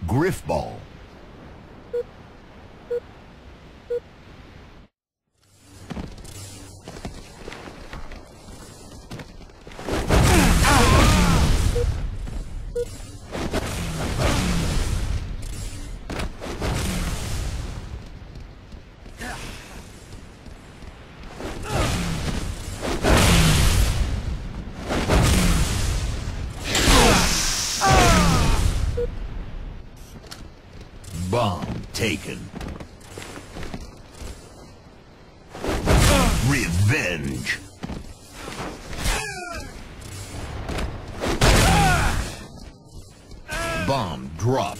Grifball. Bomb taken. Revenge. Bomb drop.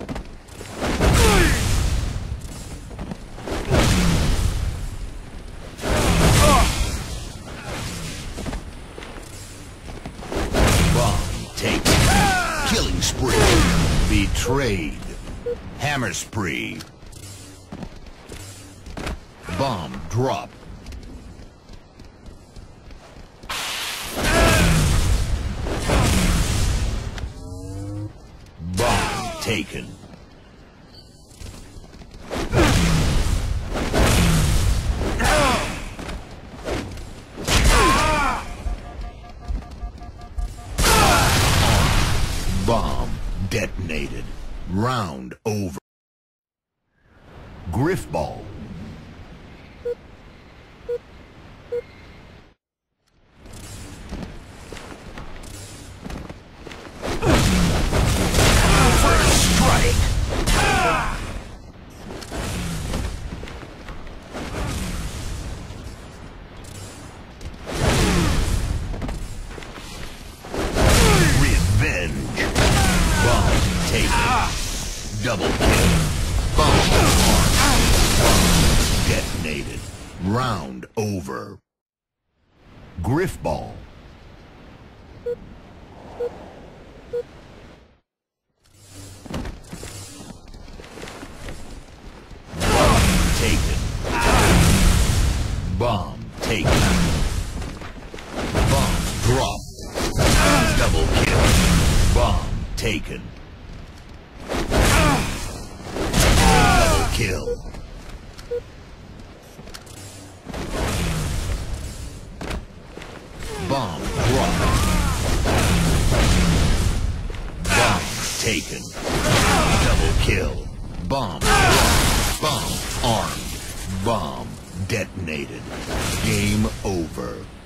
Bomb taken. Killing spree. Betrayed. Hammer spree. Bomb drop. Bomb taken. Bomb detonated. Round over. Grifball. First strike. Revenge. Bomb taken. Double kill. Bomb detonated. Round over. Grifball. Bomb taken. Bomb taken. Bomb dropped. Double kill. Bomb taken. Double kill. Bomb dropped. Bomb taken. Double kill. Bomb dropped. Bomb armed. Bomb detonated. Game over.